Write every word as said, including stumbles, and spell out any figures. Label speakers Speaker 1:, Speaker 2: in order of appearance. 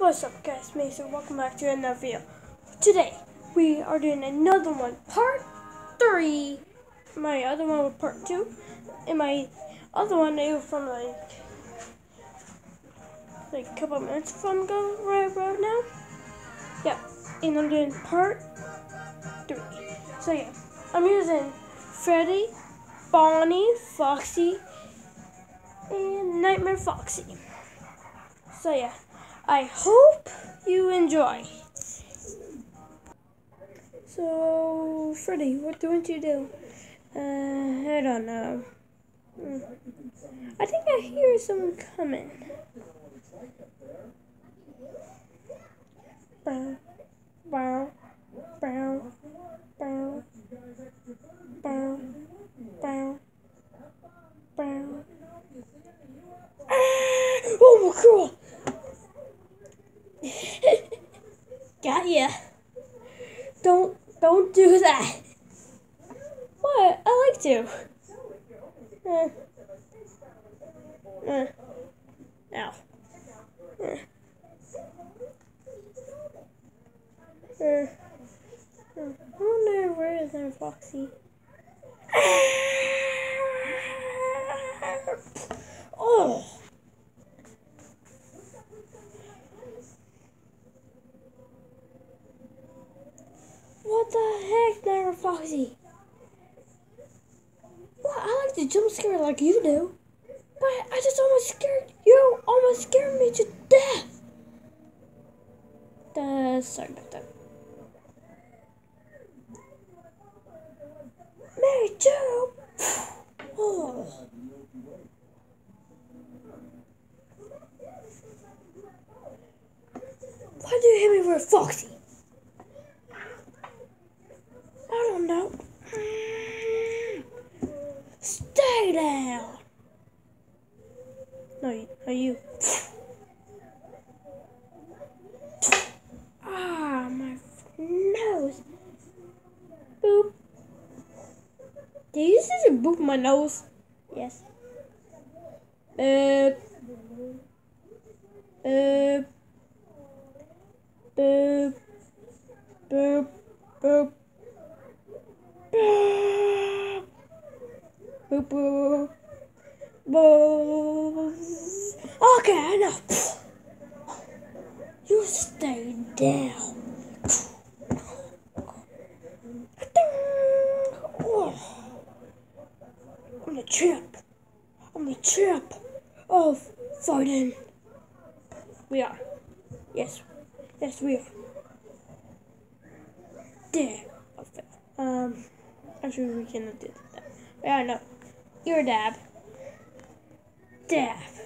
Speaker 1: What's up guys, Mason, welcome back to another video. Today, we are doing another one, part three. My other one was part two, and my other one it was from like, like a couple minutes from ago, right about now. Yeah, and I'm doing part three. So yeah, I'm using Freddy, Bonnie, Foxy, and Nightmare Foxy. So yeah, I hope you enjoy. So, Freddy, what don't you do? Uh, I don't know. Hmm. I think I hear someone coming. Bow, bow, bow, bow, bow, bow, bow. Ah! Oh my god! Got ya. Don't, don't do that. What? I like to. Uh, uh, ow. Uh, uh, uh, I wonder where is there Foxy? Oh. What the heck, Nightmare Foxy? Well, I like to jump scare like you do, but I just almost scared you. Almost scared me to death. Uh, sorry about that. Me too. Oh. Why do you hit me with Foxy? I don't know. Stay down. No, are you? Ah, my nose. Boop. Did you just boop my nose? Yes. Boop. Boop. Boop. Boop. Boop. Boop. Boop. Boop. Okay, I know. You stay down. I'm the champ. I'm the champ of fighting. We are. Yes. Yes, we are. There. Okay. Um, actually, we cannot do that. Yeah, no. You're a dab. Dab.